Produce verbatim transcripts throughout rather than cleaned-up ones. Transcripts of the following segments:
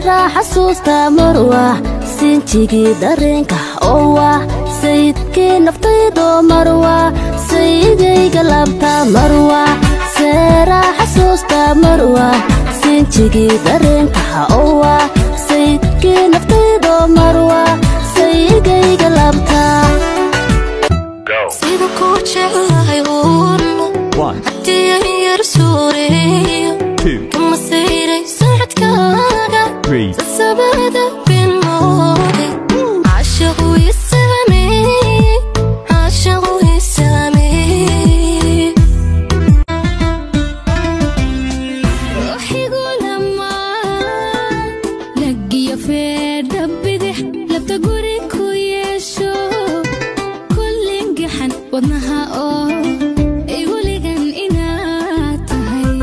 seera xasuusta marwa sinjigii dareenka oo sayidkii naftaydo marwa sayidayga labta marwa seera xasuusta marwa sinjigii dareenka oo sayidkii naftaydo marwa sayidayga labta sida ku jeclahay uun haddii yar suuriyo kama sayray socodkaaga sabada bilmoodi caashaqu isaamey caashaqu isaamey ruuxigu lamaa lagiyo feedha bidix labta guri ku yeesho kullin gaxan wadnaha oo igoligan inaad tahay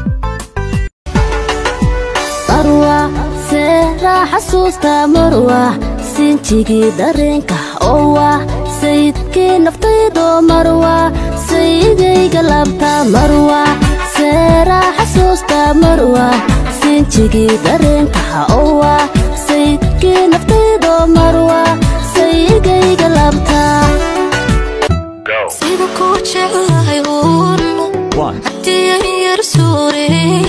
marwa seera xasuusta marwa sinjigii dareenka oo sayidkii naftaydo marwa sayidayga labta marwa seera xasuusta marwa sinjigii dareenka oo sayidkii naftaydo marwa sayidayga labta sida ku jeclahay uun haddii yar suuriyo